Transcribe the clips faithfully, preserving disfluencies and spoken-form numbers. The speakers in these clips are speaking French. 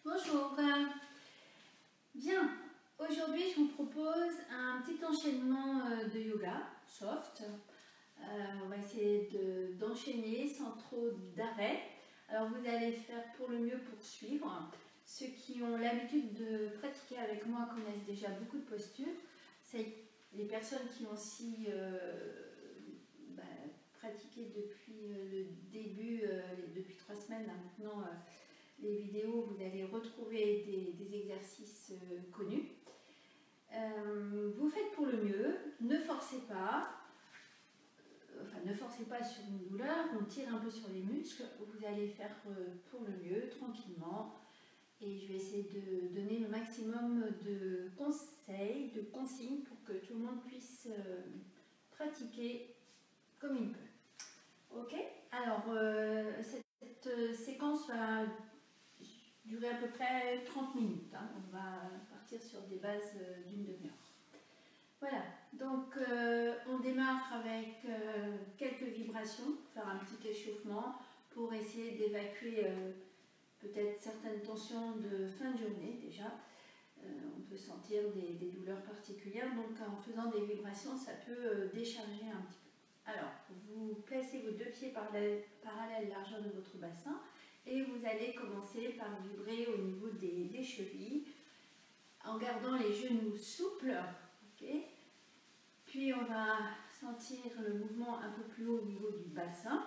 Bonjour. Bien, aujourd'hui je vous propose un petit enchaînement de yoga soft. Euh, on va essayer d'enchaîner sans trop d'arrêt. Alors vous allez faire pour le mieux pour suivre. Ceux qui ont l'habitude de pratiquer avec moi connaissent déjà beaucoup de postures. C'est les personnes qui ont aussi euh, bah, pratiqué depuis le début, euh, depuis trois semaines là, maintenant. Euh, les vidéos, vous allez retrouver des, des exercices euh, connus. Euh, vous faites pour le mieux, ne forcez pas, enfin ne forcez pas sur une douleur, on tire un peu sur les muscles, vous allez faire euh, pour le mieux, tranquillement. Et je vais essayer de donner le maximum de conseils, de consignes pour que tout le monde puisse euh, pratiquer comme il peut. Ok? Alors, euh, cette, cette séquence va durer à peu près trente minutes. Hein. On va partir sur des bases d'une demi-heure. Voilà, donc euh, on démarre avec euh, quelques vibrations, faire un petit échauffement pour essayer d'évacuer euh, peut-être certaines tensions de fin de journée déjà. Euh, on peut sentir des, des douleurs particulières, donc en faisant des vibrations, ça peut euh, décharger un petit peu. Alors, vous placez vos deux pieds parallèles, parallèles largeur de votre bassin. Et vous allez commencer par vibrer au niveau des, des chevilles en gardant les genoux souples. Okay. Puis on va sentir le mouvement un peu plus haut au niveau du bassin.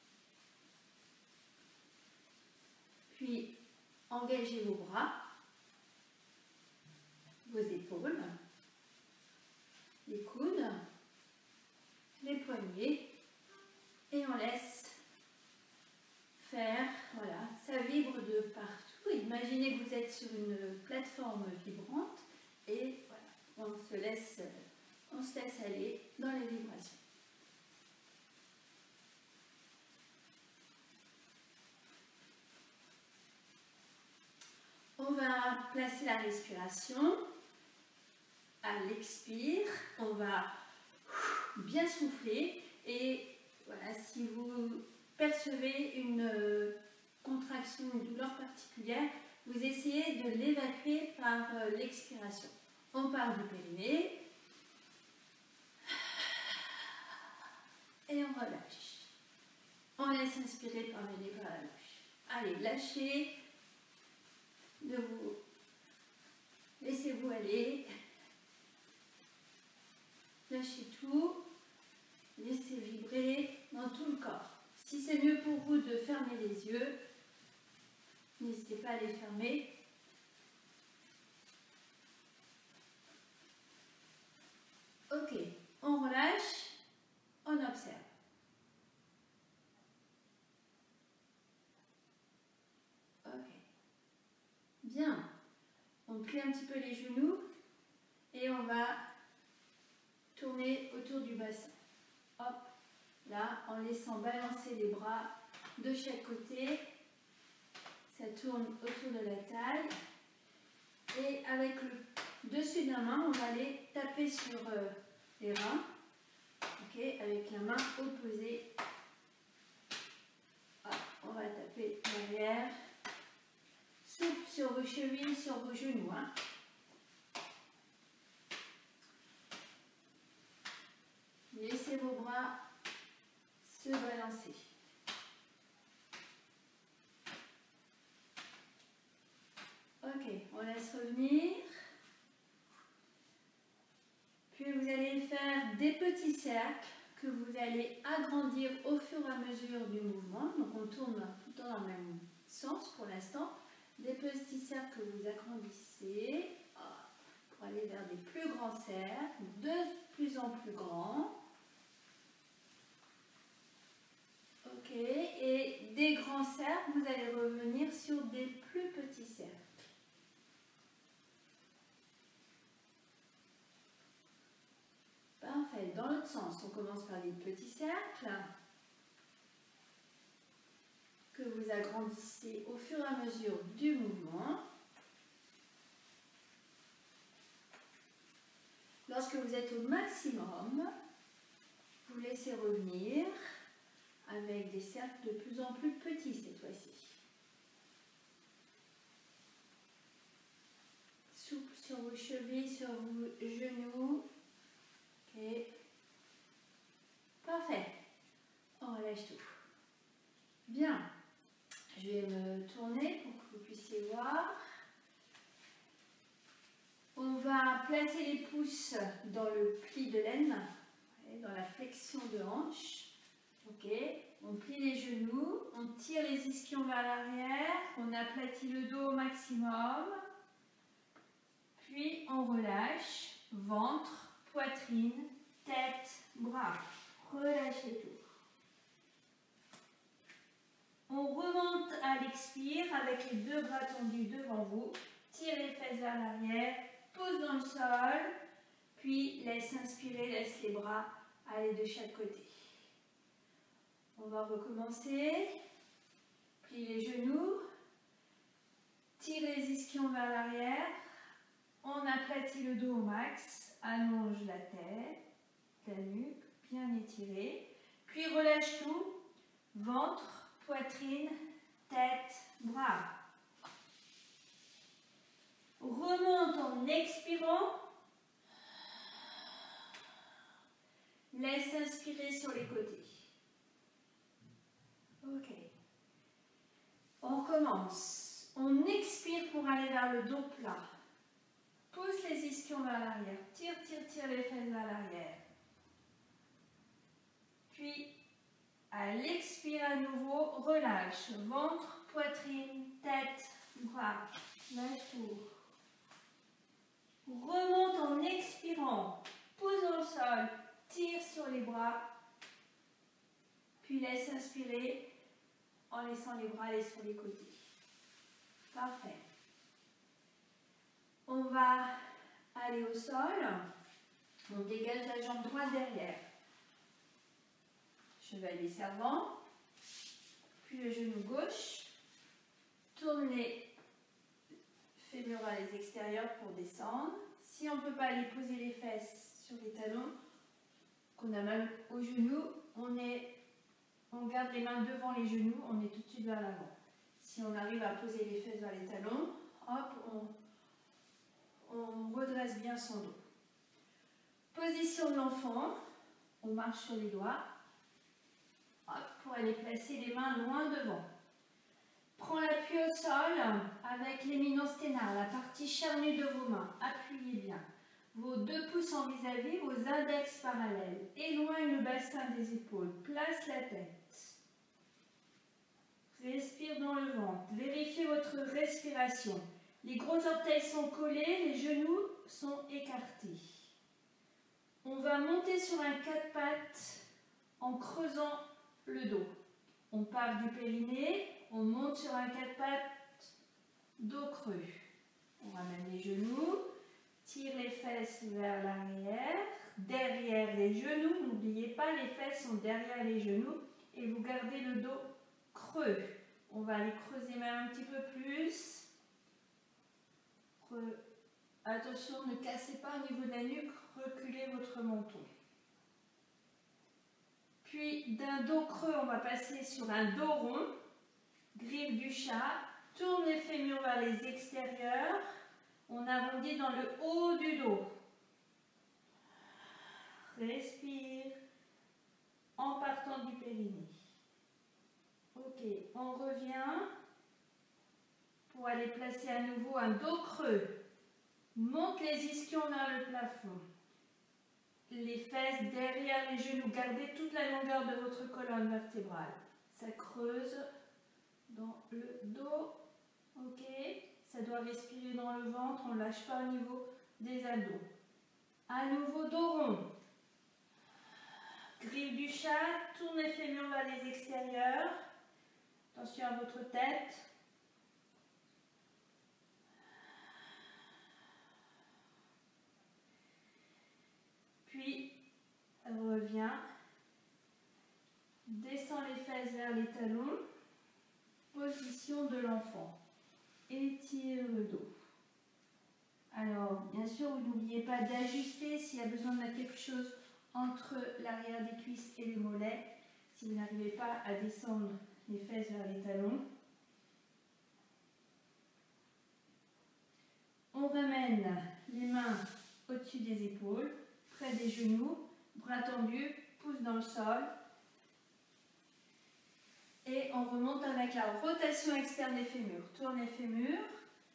Puis engagez vos bras, vos épaules, les coudes, les poignets et on laisse faire, voilà, ça vibre de partout. Imaginez que vous êtes sur une plateforme vibrante et voilà, on se laisse, on se laisse aller dans les vibrations. On va placer la respiration à l'expire, on va bien souffler et voilà, si vous percevez une contraction, une douleur particulière, vous essayez de l'évacuer par l'expiration. On part du périnée et on relâche. On laisse inspirer par les lèvres à la bouche. Allez, lâchez, de vous, laissez-vous aller, lâchez tout, laissez vibrer dans tout le corps. Si c'est mieux pour vous de fermer les yeux, n'hésitez pas à les fermer. Ok, on relâche, on observe. Ok, bien. On plie un petit peu les genoux et on va tourner autour du bassin. Hop, là, en laissant balancer les bras de chaque côté. Ça tourne autour de la taille. Et avec le dessus de la main, on va aller taper sur euh, les reins. Ok, avec la main opposée. Hop, on va taper derrière. Souple sur vos chevilles, sur vos genoux. Hein. Laissez vos bras se balancer. Ok, on laisse revenir. Puis vous allez faire des petits cercles que vous allez agrandir au fur et à mesure du mouvement. Donc on tourne dans le même sens pour l'instant. Des petits cercles que vous agrandissez pour aller vers des plus grands cercles, de plus en plus grands. Ok, et des grands cercles, vous allez revenir sur des plus petits cercles. Parfait. Dans l'autre sens, on commence par des petits cercles que vous agrandissez au fur et à mesure du mouvement. Lorsque vous êtes au maximum, vous laissez revenir avec des cercles de plus en plus petits cette fois-ci. vos chevilles sur vos genoux. Ok. Parfait. On relâche tout. Bien. Je vais me tourner pour que vous puissiez voir. On va placer les pouces dans le pli de l'aine, dans la flexion de hanche. Ok. On plie les genoux, on tire les ischions vers l'arrière, on aplatit le dos au maximum. Puis on relâche, ventre, poitrine, tête, bras. Relâchez tout. On remonte à l'expire avec les deux bras tendus devant vous. Tire les fesses vers l'arrière, pose dans le sol. Puis laisse inspirer, laisse les bras aller de chaque côté. On va recommencer. Plie les genoux. Tire les ischions vers l'arrière. On aplatit le dos au max. Allonge la tête, la nuque, bien étirée. Puis relâche tout. Ventre, poitrine, tête, bras. Remonte en expirant. Laisse inspirer sur les côtés. Ok. On recommence. On expire pour aller vers le dos plat. Pousse les ischions vers l'arrière. Tire, tire, tire les fesses vers l'arrière. Puis, à l'expire à nouveau, relâche. Ventre, poitrine, tête, bras. Lâche tout. Remonte en expirant. Pose dans le sol. Tire sur les bras. Puis laisse inspirer en laissant les bras aller sur les côtés. Parfait. On va aller au sol. On dégage la jambe droite derrière. Chevalier servant. Puis le genou gauche. Tourne les fémorales extérieurs pour descendre. Si on ne peut pas aller poser les fesses sur les talons, qu'on a mal aux genoux, on, est, on garde les mains devant les genoux, on est tout de suite vers l'avant. Si on arrive à poser les fesses vers les talons, hop, on, on redresse bien son dos. Position de l'enfant, on marche sur les doigts, hop, pour aller placer les mains loin devant. Prends l'appui au sol avec l'éminence ténare, la partie charnue de vos mains, appuyez bien. Vos deux pouces en vis-à-vis, vos index parallèles. Éloigne le bassin des épaules. Place la tête. Respire dans le ventre. Vérifiez votre respiration. Les gros orteils sont collés, les genoux sont écartés. On va monter sur un quatre pattes en creusant le dos. On part du périnée, on monte sur un quatre pattes, dos creux. On ramène les genoux. Tire les fesses vers l'arrière, derrière les genoux. N'oubliez pas, les fesses sont derrière les genoux et vous gardez le dos creux. On va aller creuser même un petit peu plus. Re... Attention, ne cassez pas au niveau de la nuque, reculez votre menton. Puis d'un dos creux, on va passer sur un dos rond, griffe du chat, tourne les fémurs vers les extérieurs. On arrondit dans le haut du dos. Respire en partant du périnée. Ok, on revient pour aller placer à nouveau un dos creux. Monte les ischions vers le plafond. Les fesses derrière les genoux. Gardez toute la longueur de votre colonne vertébrale. Ça creuse dans le dos. Ok. Ça doit respirer dans le ventre, on ne lâche pas au niveau des abdos. À nouveau, dos rond. Griffe du chat, tourne les fémurs vers les extérieurs. Attention à votre tête. Puis, elle revient. Descend les fesses vers les talons. Position de l'enfant. Étire le dos. Alors, bien sûr, vous n'oubliez pas d'ajuster s'il y a besoin de mettre quelque chose entre l'arrière des cuisses et les mollets. Si vous n'arrivez pas à descendre les fesses vers les talons. On ramène les au-dessus des épaules, près des genoux, bras tendus, pouce dans le sol. Et on remonte avec la rotation externe des fémurs. Tourne les fémurs.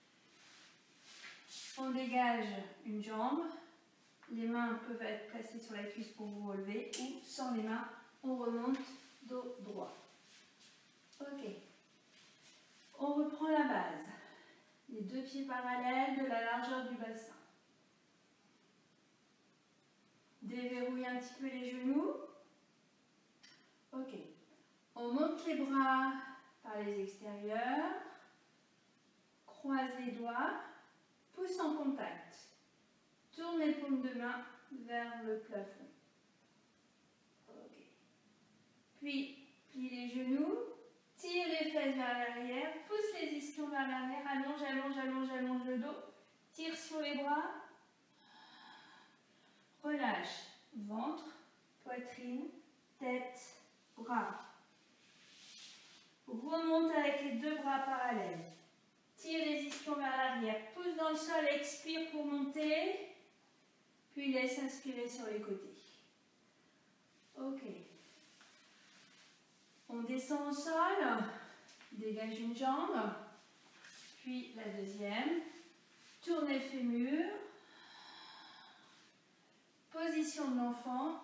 On dégage une jambe. Les mains peuvent être placées sur la cuisse pour vous relever ou sans les mains, on remonte dos droit. Ok. On reprend la base. Les deux pieds parallèles de la largeur du bassin. Déverrouillez un petit peu les genoux. Ok. On monte les bras par les extérieurs. Croise les doigts. Pouce en contact. Tourne les paumes de main vers le plafond. Ok. Puis, plie les genoux. Tire les fesses vers l'arrière. Pousse les ischions vers l'arrière. Allonge, allonge, allonge, allonge le dos. Tire sur les bras. Relâche. Ventre, poitrine, tête, bras. Remonte avec les deux bras parallèles. Tire les ischions vers l'arrière. Pousse dans le sol, expire pour monter. Puis laisse inspirer sur les côtés. Ok. On descend au sol. Dégage une jambe. Puis la deuxième. Tourne les fémurs. Position de l'enfant.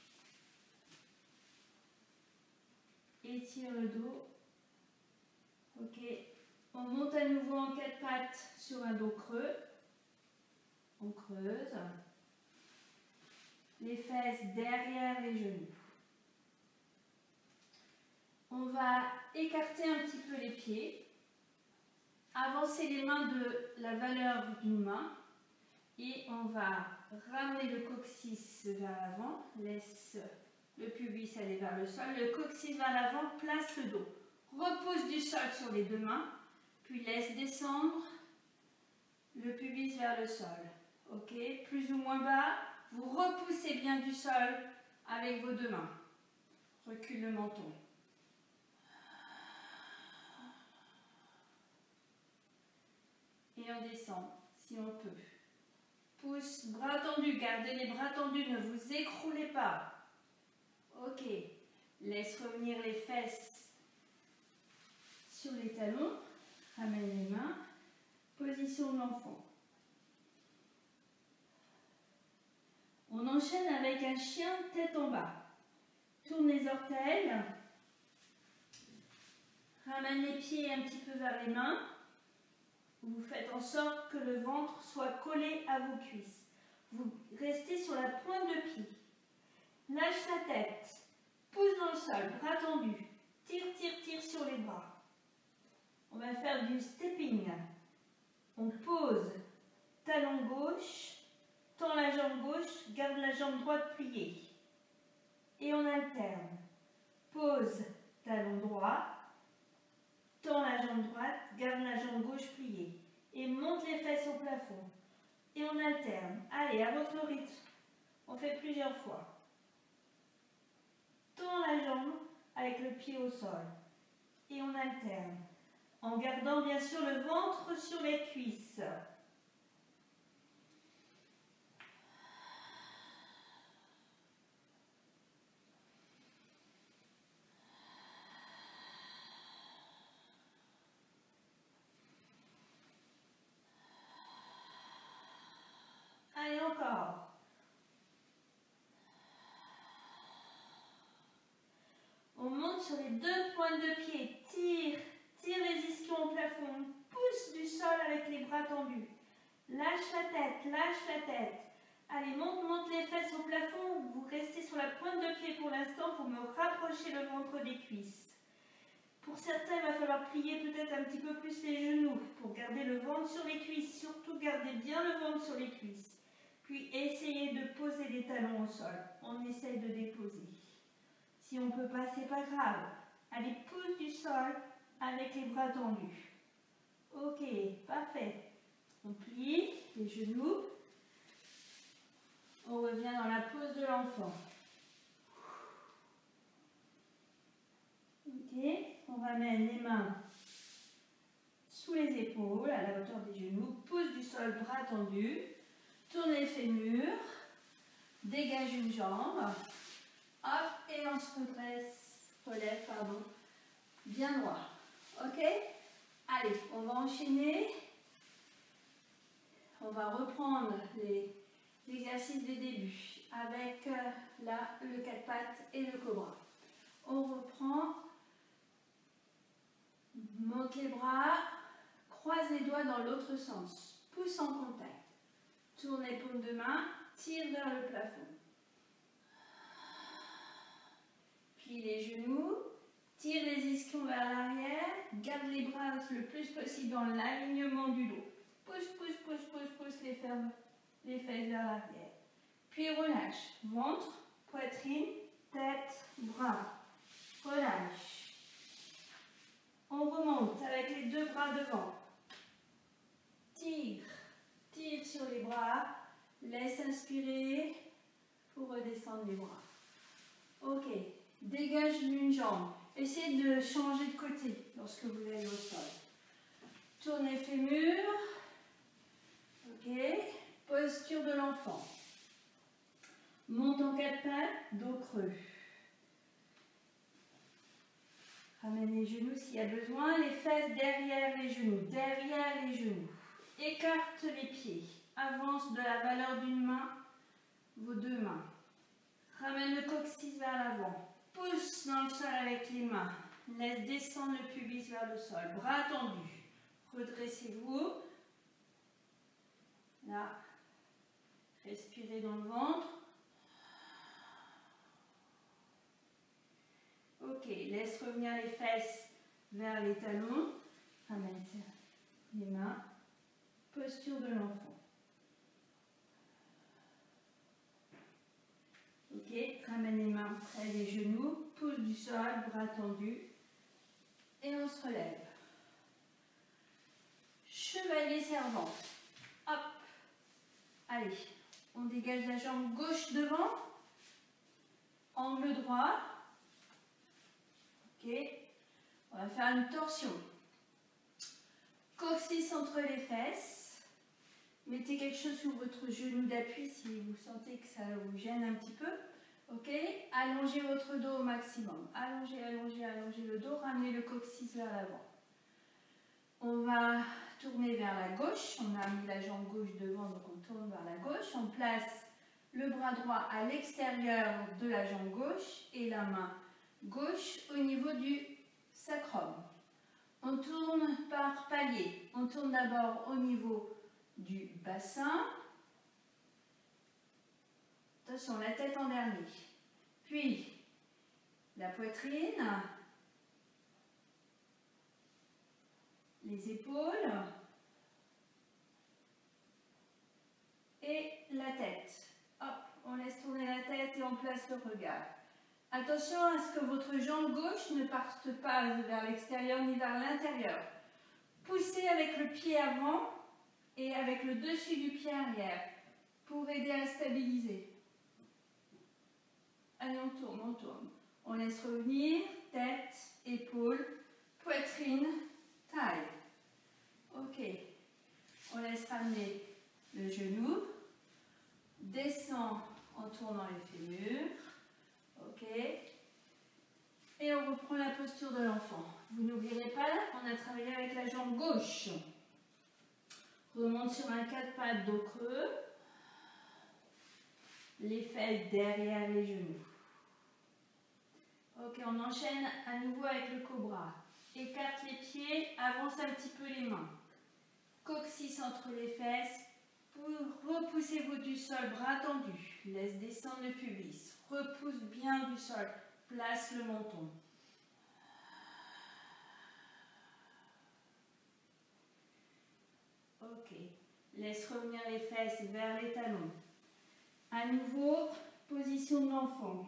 Étire le dos. Ok. On monte à nouveau en quatre pattes sur un dos creux. On creuse. Les fesses derrière les genoux. On va écarter un petit peu les pieds. Avancer les mains de la valeur d'une main. Et on va ramener le coccyx vers l'avant. Laisse le pubis aller vers le sol. Le coccyx vers l'avant, place le dos. Repousse du sol sur les deux mains. Puis laisse descendre le pubis vers le sol. Ok, plus ou moins bas. Vous repoussez bien du sol avec vos deux mains. Recule le menton. Et on descend, si on peut. Pouce, bras tendus, gardez les bras tendus, ne vous écroulez pas. Ok, laisse revenir les fesses sur les talons. Ramène les mains. Position de l'enfant. On enchaîne avec un chien tête en bas. Tourne les orteils. Ramène les pieds un petit peu vers les mains. Vous faites en sorte que le ventre soit collé à vos cuisses. Vous restez sur la pointe de pied. Lâche la tête. Pousse dans le sol, bras tendus. Tire, tire, tire sur les bras. On va faire du stepping. On pose talon gauche. Tends la jambe gauche, garde la jambe droite pliée. Et on alterne. Pose, talon droit. Tends la jambe droite, garde la jambe gauche pliée. Et monte les fesses au plafond. Et on alterne. Allez, à votre rythme. On fait plusieurs fois. Tends la jambe avec le pied au sol. Et on alterne. En gardant bien sûr le ventre sur les cuisses. Allez, encore. On monte sur les deux pointes de pied. Tire, tire les ischions au plafond. Pousse du sol avec les bras tendus. Lâche la tête, lâche la tête. Allez, monte, monte les fesses au plafond. Vous restez sur la pointe de pied pour l'instant. Vous me rapprochez le ventre des cuisses. Pour certains, il va falloir plier peut-être un petit peu plus les genoux pour garder le ventre sur les cuisses. Surtout, gardez bien le ventre sur les cuisses. Puis, essayez de poser les talons au sol. On essaye de déposer. Si on ne peut pas, c'est pas grave. Allez, pousse du sol avec les bras tendus. Ok, parfait. On plie les genoux. On revient dans la pose de l'enfant. Ok, on ramène les mains sous les épaules, à la hauteur des genoux. Pousse du sol, bras tendus. Tournez les fémurs. Dégage une jambe. Hop, et on se redresse, relève, pardon, bien droit. Ok? Allez, on va enchaîner. On va reprendre les exercices de début avec euh, là, le quatre pattes et le cobra. On reprend. Monte les bras. Croise les doigts dans l'autre sens. Pouce en contact. Tourne les paumes de main. Tire vers le plafond. Plie les genoux. Tire les ischions vers l'arrière. Garde les bras le plus possible dans l'alignement du dos. Pousse, pousse, pousse, pousse, pousse les, fermes, les fesses vers l'arrière. Puis relâche. Ventre, poitrine, tête, bras. Relâche. On remonte avec les deux bras devant. Tire. Tire sur les bras. Laisse inspirer pour redescendre les bras. Ok. Dégage d'une jambe. Essayez de changer de côté lorsque vous allez au sol. Tournez fémur. Ok. Posture de l'enfant. Monte en quatre pattes, dos creux. Ramène les genoux s'il y a besoin. Les fesses derrière les genoux. Derrière les genoux. Écarte les pieds. Avance de la valeur d'une main, vos deux mains. Ramène le coccyx vers l'avant. Pousse dans le sol avec les mains. Laisse descendre le pubis vers le sol. Bras tendus. Redressez-vous. Là. Respirez dans le ventre. Ok. Laisse revenir les fesses vers les talons. Ramène les mains. Posture de l'enfant. Ok, ramène les mains près des genoux, pouce du sol, bras tendus, et on se relève. Chevalier servant. Hop. Allez, on dégage la jambe gauche devant, angle droit. Ok, on va faire une torsion. Coccyx entre les fesses. Mettez quelque chose sur votre genou d'appui si vous sentez que ça vous gêne un petit peu. Ok, allongez votre dos au maximum. Allongez, allongez, allongez le dos. Ramenez le coccyx vers l'avant. On va tourner vers la gauche. On a mis la jambe gauche devant, donc on tourne vers la gauche. On place le bras droit à l'extérieur de la jambe gauche et la main gauche au niveau du sacrum. On tourne par palier. On tourne d'abord au niveau du bassin. Attention, la tête en dernier. Puis, la poitrine, les épaules et la tête. Hop, on laisse tourner la tête et on place le regard. Attention à ce que votre jambe gauche ne parte pas vers l'extérieur ni vers l'intérieur. Poussez avec le pied avant et avec le dessus du pied arrière pour aider à stabiliser. Allez, on tourne, on tourne. On laisse revenir, tête, épaule, poitrine, taille. Ok. On laisse ramener le genou. Descend en tournant les fémurs. Ok. Et on reprend la posture de l'enfant. Vous n'oublierez pas, on a travaillé avec la jambe gauche. Remonte sur un quatre pattes, dos creux. Les fesses derrière les genoux. Ok, on enchaîne à nouveau avec le cobra. Écarte les pieds, avance un petit peu les mains. Coccyx entre les fesses. Repoussez-vous du sol, bras tendus. Laisse descendre le pubis. Repousse bien du sol. Place le menton. Ok. Laisse revenir les fesses vers les talons. À nouveau, position de l'enfant.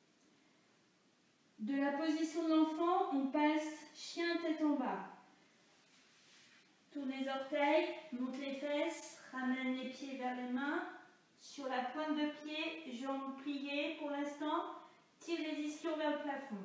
De la position de l'enfant, on passe chien tête en bas. Tourne les orteils, monte les fesses, ramène les pieds vers les mains. Sur la pointe de pied, jambes pliées pour l'instant. Tire les ischions vers le plafond.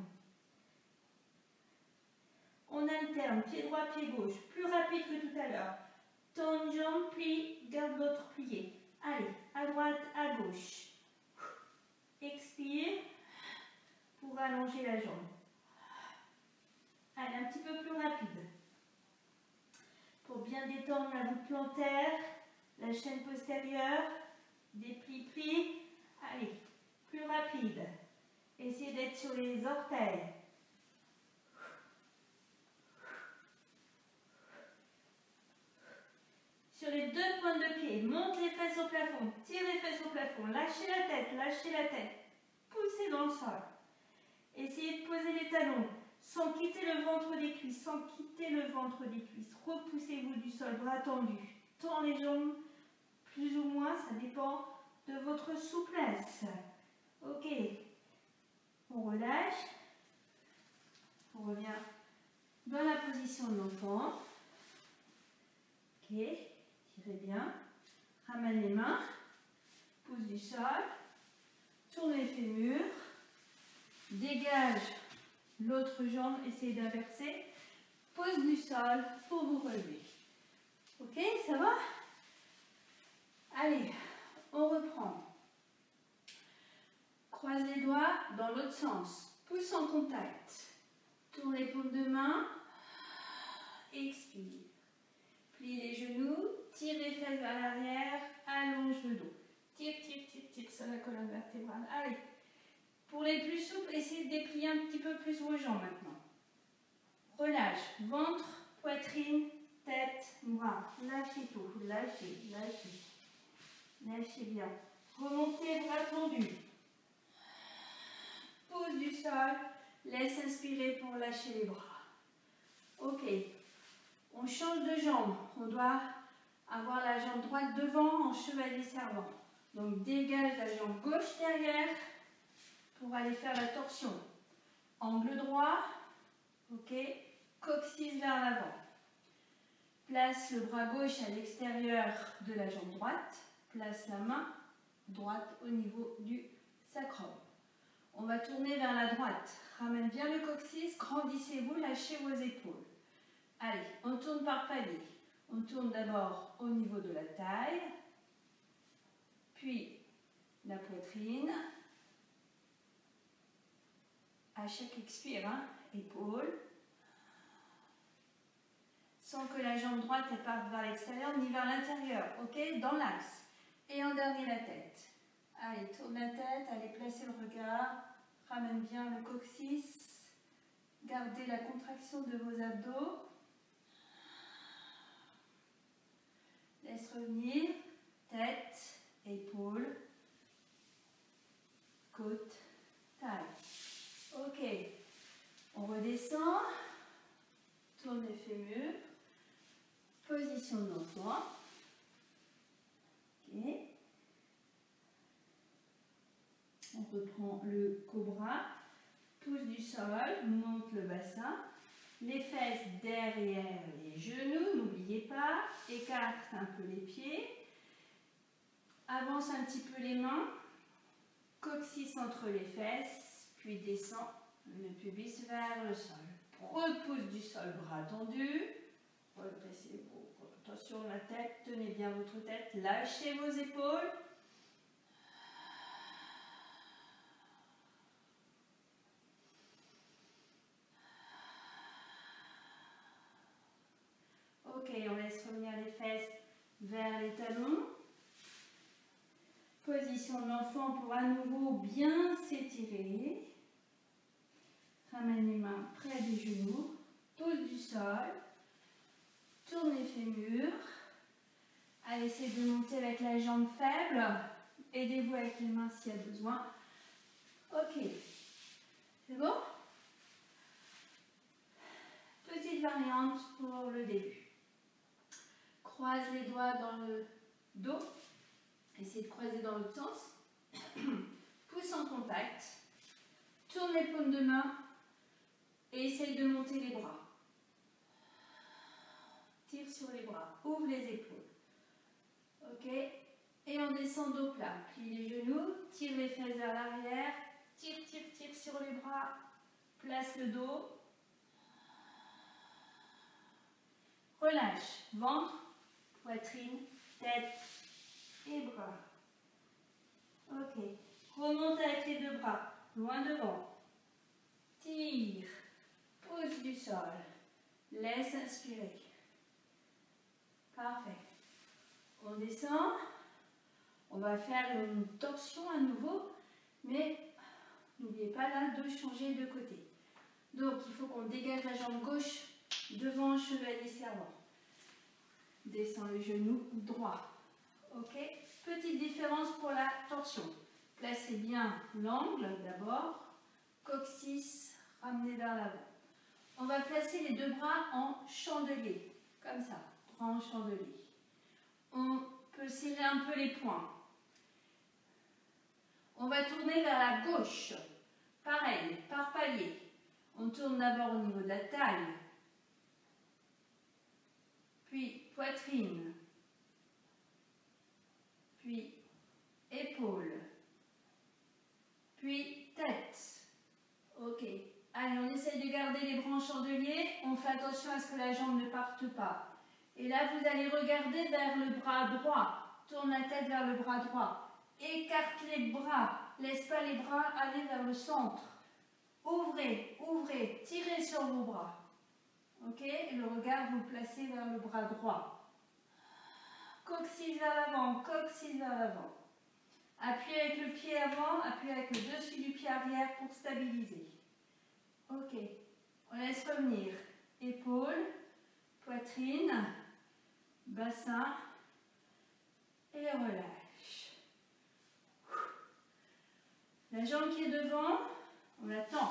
On alterne, pied droit, pied gauche. Plus rapide que tout à l'heure. Tends une jambe, plie, garde l'autre pliée. Allez, à droite, à gauche. Expire pour allonger la jambe. Allez, un petit peu plus rapide. Pour bien détendre la voûte plantaire, la chaîne postérieure, des plis-plis. Allez, plus rapide. Essayez d'être sur les orteils. Sur les deux pointes de pied, monte les fesses au plafond, tire les fesses au plafond, lâchez la tête, lâchez la tête, poussez dans le sol. Essayez de poser les talons sans quitter le ventre des cuisses, sans quitter le ventre des cuisses. Repoussez-vous du sol, bras tendus. Tends les jambes, plus ou moins, ça dépend de votre souplesse. Ok, on relâche, on revient dans la position de l'enfant. Ok. Tirez bien, ramène les mains, pousse du sol, tourne les fémurs, dégage l'autre jambe, essayez d'inverser, pose du sol pour vous relever. Ok, ça va? Allez, on reprend. Croise les doigts dans l'autre sens, pouce en contact, tourne les paumes de main, expire. Plie les genoux, tire les fesses vers l'arrière, allonge le dos. Tire, tire, tire, tire sur la colonne vertébrale. Allez. Pour les plus souples, essayez de déplier un petit peu plus vos jambes maintenant. Relâche. Ventre, poitrine, tête, bras. Lâchez tout. Lâchez, lâchez. Lâchez bien. Remontez, bras tendus. Pose du sol. Laisse inspirer pour lâcher les bras. Ok. On change de jambe. On doit avoir la jambe droite devant en chevalier servant. Donc dégage la jambe gauche derrière pour aller faire la torsion. Angle droit. Ok. Coccyx vers l'avant. Place le bras gauche à l'extérieur de la jambe droite. Place la main droite au niveau du sacrum. On va tourner vers la droite. Ramène bien le coccyx. Grandissez-vous. Lâchez vos épaules. Allez, on tourne par palier. On tourne d'abord au niveau de la taille, puis la poitrine. À chaque expire, hein, épaule. Sans que la jambe droite elle parte vers l'extérieur ni vers l'intérieur. Ok, dans l'axe. Et en dernier, la tête. Allez, tourne la tête, allez placer le regard. Ramène bien le coccyx. Gardez la contraction de vos abdos. Laisse revenir, tête, épaule, côte, taille. Ok, on redescend, tourne les fémurs, position de l'enfant. Ok. On reprend le cobra, pousse du sol, monte le bassin. Les fesses derrière les genoux, n'oubliez pas, écarte un peu les pieds, avance un petit peu les mains, coccyx entre les fesses, puis descend le pubis vers le sol. Repousse du sol, bras tendus, redressez-vous, attention la tête, tenez bien votre tête, lâchez vos épaules. Ok, on laisse revenir les fesses vers les talons. Position de l'enfant pour à nouveau bien s'étirer. Ramène les mains près des genoux. Pose du sol. Tourne les fémurs. Allez, essayez de monter avec la jambe faible. Aidez-vous avec les mains s'il y a besoin. Ok. C'est bon? Petite variante pour le début. Croise les doigts dans le dos. Essayez de croiser dans l'autre sens. Pouce en contact. Tourne les paumes de main. Et essaye de monter les bras. Tire sur les bras. Ouvre les épaules. Ok. Et on descend dos plat. Plie les genoux. Tire les fesses vers l'arrière. Tire, tire, tire sur les bras. Place le dos. Relâche. Ventre. Poitrine, tête, et bras. Ok. Remonte avec les deux bras, loin devant. Tire. Pousse du sol. Laisse inspirer. Parfait. On descend. On va faire une torsion à nouveau, mais n'oubliez pas là de changer de côté. Donc il faut qu'on dégage la jambe gauche devant le chevalier servant. Descend le genou droit. Ok. Petite différence pour la torsion. Placez bien l'angle d'abord. Coccyx ramené vers l'avant. On va placer les deux bras en chandelier. Comme ça. Bras en chandelier. On peut serrer un peu les poings. On va tourner vers la gauche. Pareil, par palier. On tourne d'abord au niveau de la taille. Puis poitrine. Puis épaules. Puis tête. Ok. Allez, on essaye de garder les bras en chandelier. On fait attention à ce que la jambe ne parte pas. Et là, vous allez regarder vers le bras droit. Tourne la tête vers le bras droit. Écarte les bras. Laisse pas les bras aller vers le centre. Ouvrez, ouvrez, tirez sur vos bras. Ok? Et le regard, vous le placez vers le bras droit. Coccyx vers l'avant, coccyx vers l'avant. Appuyez avec le pied avant, appuyez avec le dessus du pied arrière pour stabiliser. Ok. On laisse revenir. Épaules, poitrine, bassin et relâche. La jambe qui est devant, on la tend.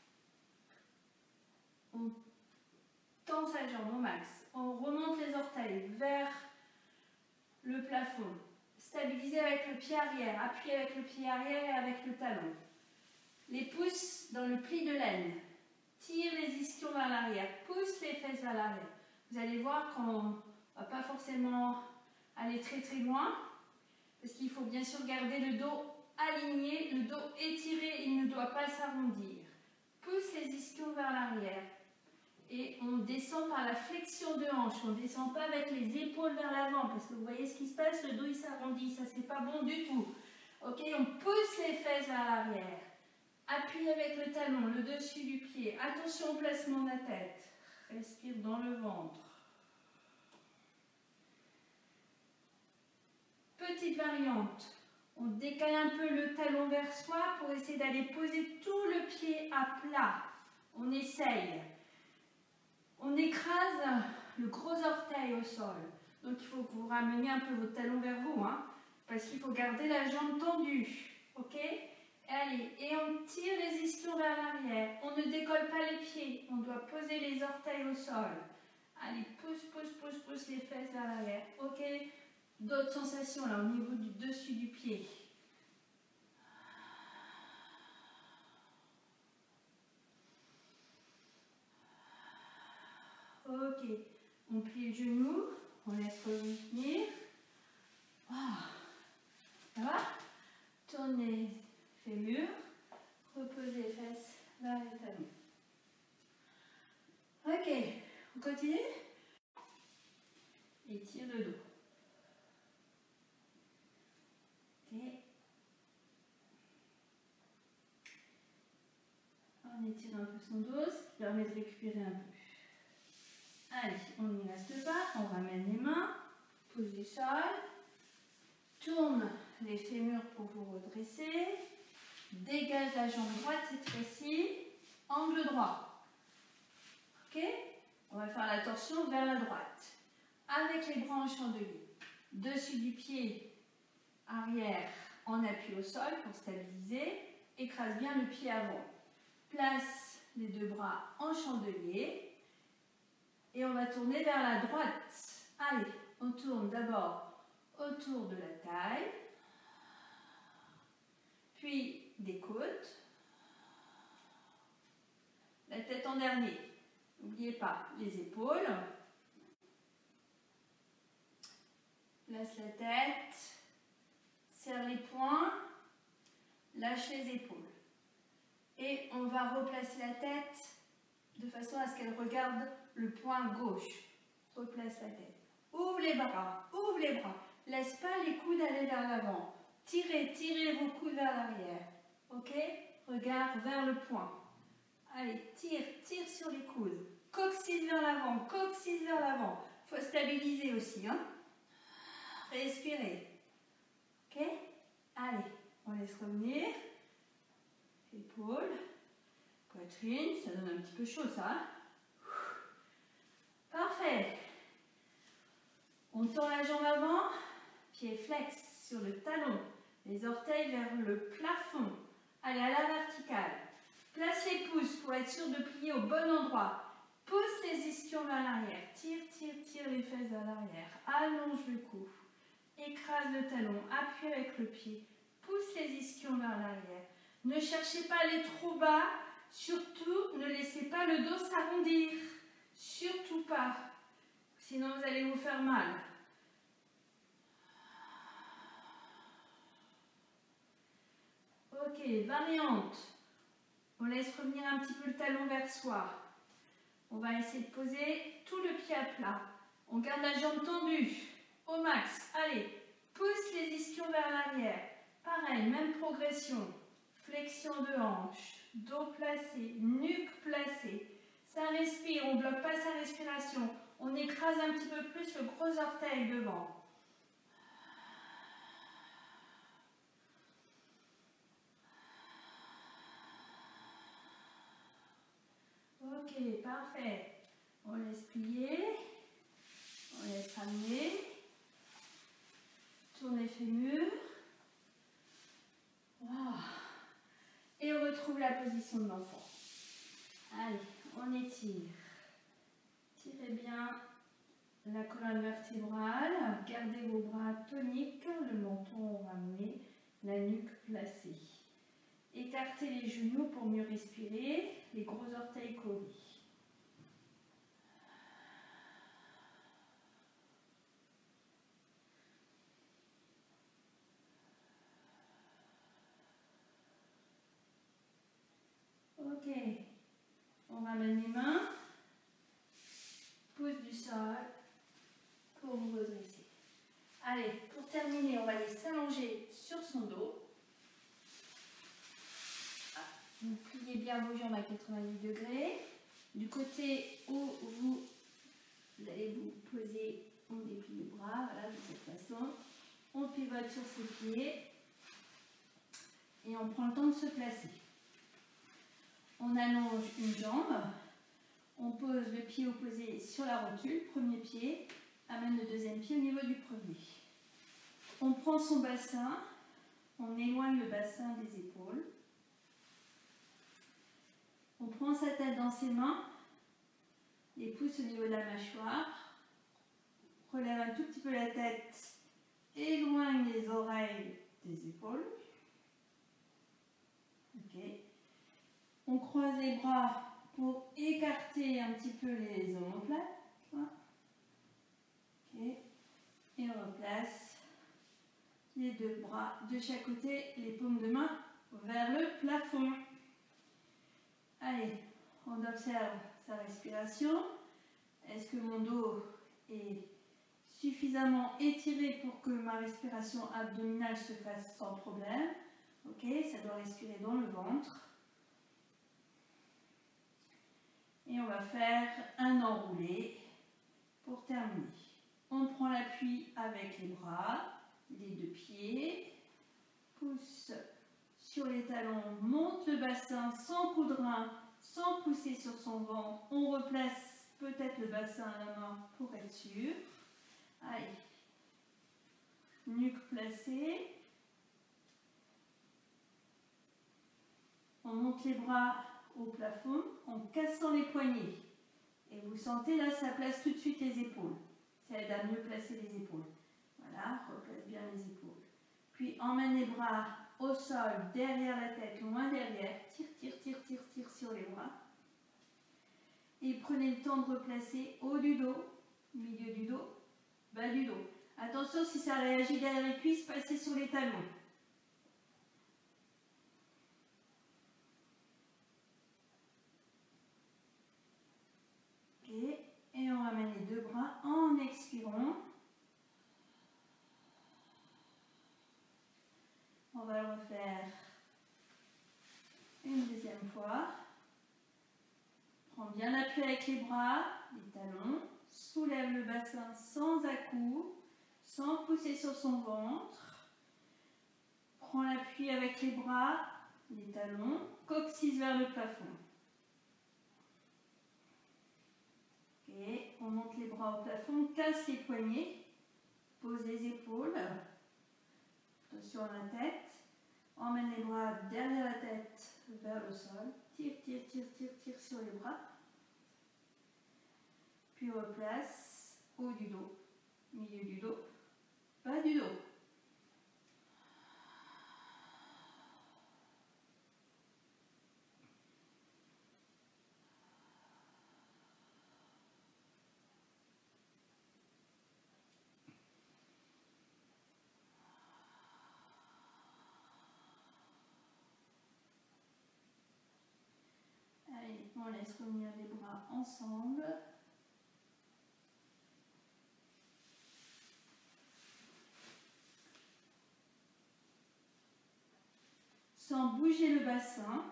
On tend sa jambe au max. On remonte les orteils vers le plafond. Stabilisez avec le pied arrière. Appuyez avec le pied arrière et avec le talon. Les pouces dans le pli de l'aine. Tire les ischions vers l'arrière. Pousse les fesses vers l'arrière. Vous allez voir qu'on ne va pas forcément aller très très loin. Parce qu'il faut bien sûr garder le dos aligné, le dos étiré, il ne doit pas s'arrondir. Pousse les ischions vers l'arrière. Et on descend par la flexion de hanche. On ne descend pas avec les épaules vers l'avant. Parce que vous voyez ce qui se passe, le dos il s'arrondit. Ça, c'est pas bon du tout. Ok, on pousse les fesses vers l'arrière. Appuie avec le talon, le dessus du pied. Attention au placement de la tête. Respire dans le ventre. Petite variante. On décale un peu le talon vers soi pour essayer d'aller poser tout le pied à plat. On essaye. On écrase le gros orteil au sol. Donc il faut que vous rameniez un peu votre talon vers vous. Hein, parce qu'il faut garder la jambe tendue. Ok? Allez, et on tire les ischions vers l'arrière. On ne décolle pas les pieds. On doit poser les orteils au sol. Allez, pousse, pousse, pousse, pousse les fesses vers l'arrière. Ok? D'autres sensations là au niveau du dessus du pied. Ok, on plie le genou, on laisse revenir. Wow. Ça va? Tournez les fémurs, reposez les fesses vers les talons. Ok, on continue? Étire le dos. Ok. On étire un peu son dos, ce qui permet de récupérer un peu. Allez, on n'y reste pas, on ramène les mains, pose du sol, tourne les fémurs pour vous redresser, dégage la jambe droite cette fois-ci, angle droit. Ok? On va faire la torsion vers la droite, avec les bras en chandelier. Dessus du pied arrière en appui au sol pour stabiliser, écrase bien le pied avant. Place les deux bras en chandelier. Et on va tourner vers la droite. Allez, on tourne d'abord autour de la taille, puis des côtes, la tête en dernier. N'oubliez pas les épaules. Place la tête, serre les poings, lâche les épaules. Et on va replacer la tête de façon à ce qu'elle regarde le poing gauche. Replace la tête. Ouvre les bras, ouvre les bras. laisse pas les coudes aller vers l'avant. Tirez, tirez vos coudes vers l'arrière. Ok? Regard vers le point. Allez, tire, tire sur les coudes. Coccyx vers l'avant, coccyx vers l'avant. Il faut stabiliser aussi. Hein? Respirez. Ok? Allez, on laisse revenir. Épaules, poitrine, ça donne un petit peu chaud ça. Hein? Parfait. On tend la jambe avant, pied flex sur le talon, les orteils vers le plafond. Allez, à la verticale. Place les pouces pour être sûr de plier au bon endroit. Pousse les ischions vers l'arrière. Tire, tire, tire les fesses vers l'arrière. Allonge le cou. Écrase le talon. Appuie avec le pied. Pousse les ischions vers l'arrière. Ne cherchez pas à aller trop bas. Surtout, ne laissez pas le dos s'arrondir. Surtout pas. Sinon, vous allez vous faire mal. Ok, variante. On laisse revenir un petit peu le talon vers soi. On va essayer de poser tout le pied à plat. On garde la jambe tendue au max. Allez, pousse les ischions vers l'arrière. Pareil, même progression. Flexion de hanche, dos placé, nuque placée. Ça respire, on ne bloque pas sa respiration. On écrase un petit peu plus le gros orteil devant. Ok, parfait. On laisse plier. On laisse ramener. Tournez fémur. Wow. Et on retrouve la position de l'enfant. Allez, on étire. Tirez bien la colonne vertébrale. Gardez vos bras toniques, le menton ramené, la nuque placée. Écartez les genoux pour mieux respirer, les gros orteils collés. Ok, on ramène les mains, pouce du sol pour vous redresser. Allez, pour terminer, on va aller s'allonger sur son dos. Vous pliez bien vos jambes à quatre-vingt-dix degrés. Du côté où vous, vous allez vous poser, on déplie les bras, voilà, de cette façon. On pivote sur ses pieds et on prend le temps de se placer. On allonge une jambe, on pose le pied opposé sur la rotule, premier pied, amène le deuxième pied au niveau du premier. On prend son bassin, on éloigne le bassin des épaules. On prend sa tête dans ses mains, les pouces au niveau de la mâchoire, relève un tout petit peu la tête, éloigne les oreilles des épaules. Ok. On croise les bras pour écarter un petit peu les omoplates. Okay. Et on replace les deux bras de chaque côté, les paumes de main vers le plafond. Allez, on observe sa respiration. Est-ce que mon dos est suffisamment étiré pour que ma respiration abdominale se fasse sans problème? Ok, ça doit respirer dans le ventre. Et on va faire un enroulé pour terminer. On prend l'appui avec les bras, les deux pieds, pousse sur les talons, monte le bassin sans coup de rein, sans pousser sur son ventre. On replace peut-être le bassin à la main pour être sûr. Allez, nuque placée. On monte les bras au plafond en cassant les poignets. Et vous sentez là, ça place tout de suite les épaules. Ça aide à mieux placer les épaules. Voilà, replace bien les épaules. Puis emmène les bras au sol, derrière la tête, loin derrière. Tire, tire, tire, tire, tire sur les bras. Et prenez le temps de replacer haut du dos, milieu du dos, bas du dos. Attention, si ça réagit derrière les cuisses, passez sur les talons. Et on ramène les deux bras en expirant. On va le refaire une deuxième fois. Prends bien l'appui avec les bras, les talons. Soulève le bassin sans à-coups, sans pousser sur son ventre. Prends l'appui avec les bras, les talons. Coccyx vers le plafond. Ok, on monte les bras au plafond, casse les poignets, pose les épaules. Attention à la tête. Emmène les bras derrière la tête vers le sol. Tire, tire, tire, tire, tire sur les bras. Puis replace haut du dos, milieu du dos, bas du dos. Allez, on laisse revenir les bras ensemble. Sans bouger le bassin,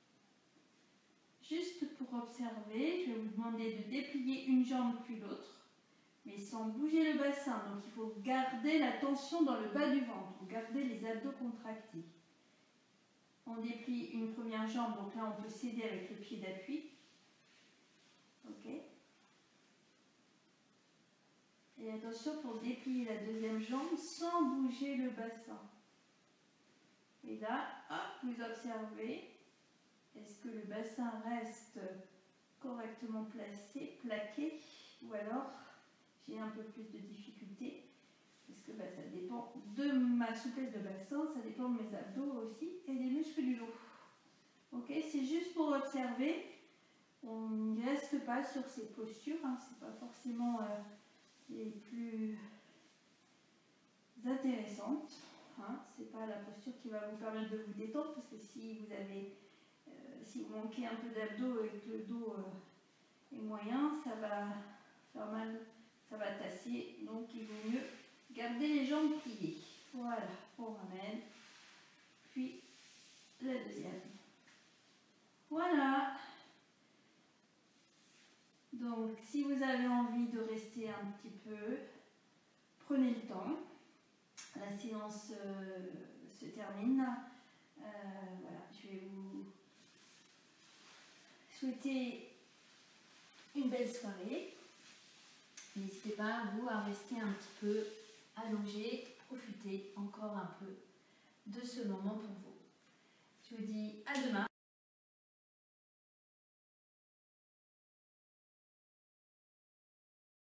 juste pour observer, je vais vous demander de déplier une jambe puis l'autre, mais sans bouger le bassin. Donc il faut garder la tension dans le bas du ventre, garder les abdos contractés. On déplie une première jambe, donc là on peut s'aider avec le pied d'appui. Ok. Et attention pour déplier la deuxième jambe sans bouger le bassin. Et là, hop, vous observez, est-ce que le bassin reste correctement placé, plaqué, ou alors j'ai un peu plus de difficulté, parce que bah, ça dépend de ma souplesse de bassin, ça dépend de mes abdos aussi, et des muscles du dos. Ok, c'est juste pour observer, on ne reste pas sur ces postures, hein, c'est pas forcément euh, les plus intéressantes. Hein, c'est pas la posture qui va vous permettre de vous détendre, parce que si vous avez, euh, si vous manquez un peu d'abdos et que le dos euh, est moyen, ça va faire mal, ça va tasser. Donc il vaut mieux garder les jambes pliées. Voilà, on ramène, puis la deuxième. Voilà. Donc si vous avez envie de rester un petit peu, prenez le temps. La séance euh, se termine. Euh, voilà, je vais vous souhaiter une belle soirée. N'hésitez pas, vous, à rester un petit peu allongé, profitez encore un peu de ce moment pour vous. Je vous dis à demain.